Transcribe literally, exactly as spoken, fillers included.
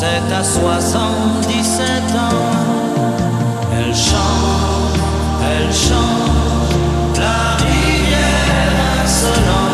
c'est à soixante-dix-sept ans. Elle chante, elle chante, la rivière insolente.